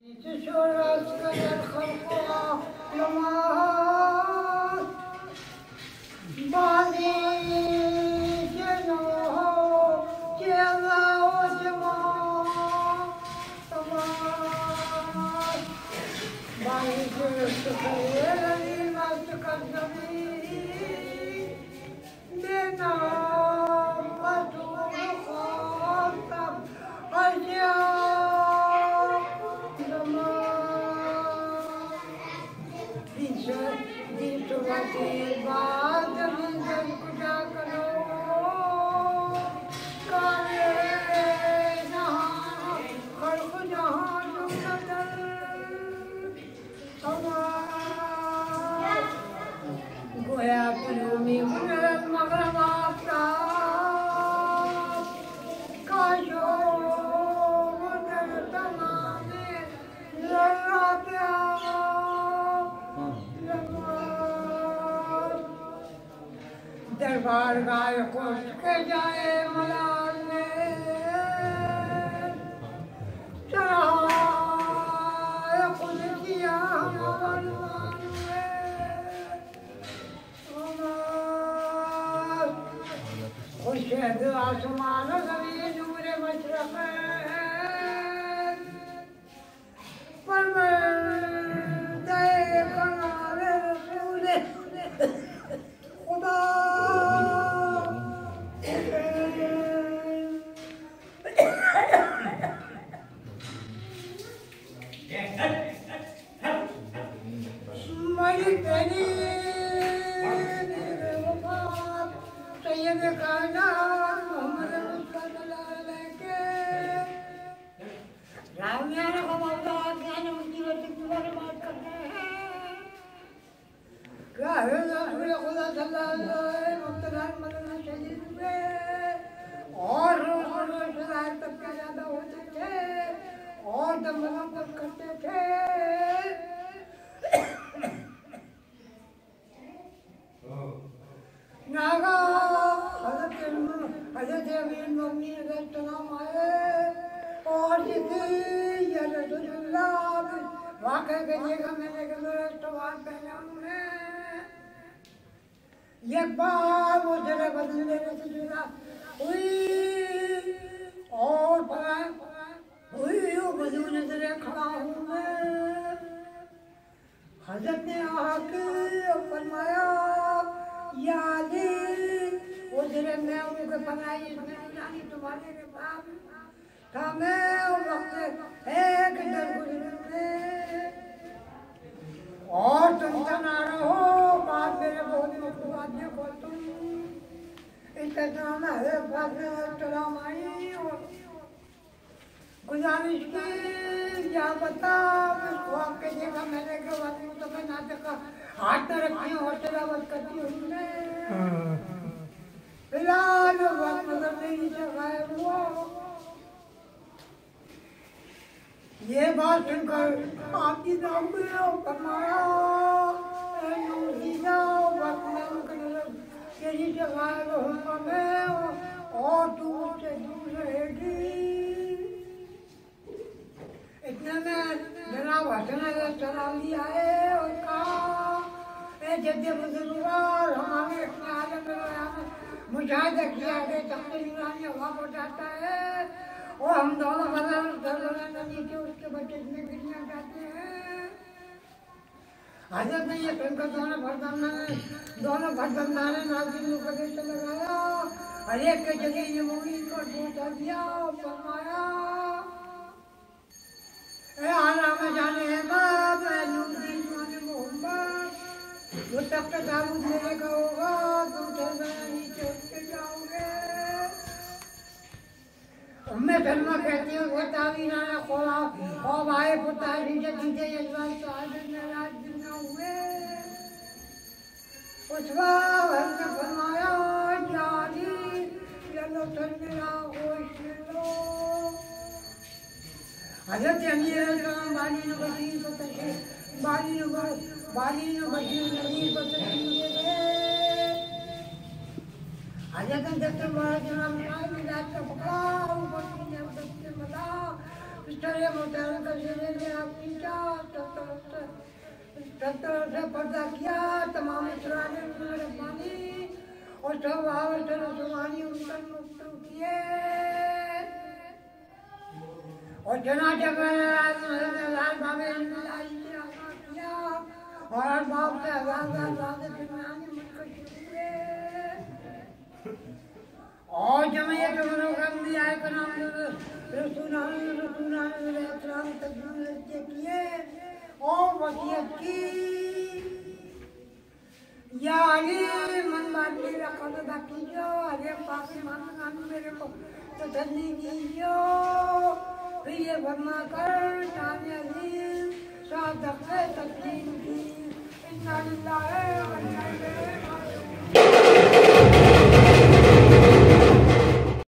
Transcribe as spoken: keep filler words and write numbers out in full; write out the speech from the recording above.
दरबार गाय कोस के जाए मलाल में चढ़ाए खुद किया खुश आसमान जमीन नूरे मशरक़ पर दे कनारे रसूल खुदा और तक ज्यादा होते थे और दमदम करते थे नागा हज़रत हज़रत अमीर मोमिनीन अलैहिस्सलाम आए और जिसे या रसूलुल्लाह वाक़ई करिएगा मैंने सवाल पहले उन्होंने एक बार वो जरा बदल लेने से जुड़ा हुई और हुई वो बदू नजरे खड़ा हूँ मैं हज़रत ने आके फरमाया या अली वो जरा मैं उनको बनाई बनाई तुम्हारे के बाप था मैं उस वक्त एक डर गुजरने और तुम तना रहो बात मेरे बहुत मकबूल देखो तुम इसका नाम है सलाम आई और गुजारिश की या बता उसको आपके जगह मैंने के बाद तो मैं ना देखा हाथ में रखी हूँ और तिलावत करती हूँ मैं फिलहाल वक्त नजर नहीं जगाए वो ये बात सुनकर आपकी नाम में फरमाया तेरी जगह रहूंगा मैं और तू मुझसे दूर रहेगी इतने में जनाब हसन अलैहिस्सलाम आए और कहा जद्दे बुजुर्गवार हमारे अपने आलम में मुशाहिदा किया कि तख्ते नूरानी हवा को जाता है और हम दोनों बदल नदी के उसके बच्चे में गिरना चाहते हैं हज़रत ने ये सुनकर दोनों फरदाना ने दोनों फरदाना ने नाज़िम मुकद्दस से लगाया हर एक के जगह ये मुमीन को टूटा दिया और फरमाया ए आला में जाने है बाब ए नूरी जाने मोहम्मद वो तब तक दाऊद मेरे का होगा तुम चलना नीचे उठते जाओगे उम्मे सलमा कहती हूँ वो तावीना ने खोला और आए पुता नीचे दीजिए यजमान साहब ने राज हुए उस वक्त ने फरमाया जानी चलो मेरा होश लो हज़रत अमीर अलैहिस्सलाम बाली ने बशीर को तशरीफ बाली ने बाली ने बशीर नज़ीर को तशरीफ दे गए हज़रत ने जब तक बड़ा जनाब मिलाद का पकड़ा ऊपर से मिला इस तरह मुताबिक का सब तरह से पर्दा किया, तमाम इसराने मेरे पानी और सब आवश्यक सुमानी उनका मुक्त किए और जना जगह लाल बाबे किया और बाप से आजाद आजाद सुनानी मुझको शुक्रिया और जमैया के मनोकाम दिया है का नाम रसूलान रसूलान इस्लाम तकबीर किए और वसीयत की या अली मन बात मेरा कदर कीजियो अरे पापी मान मेरे को तसल्ली दीजियो फिर ये फरमा कर ताने अली सादक तस्लीम की इन्ना लिल्लाहि व इन्ना इलैहि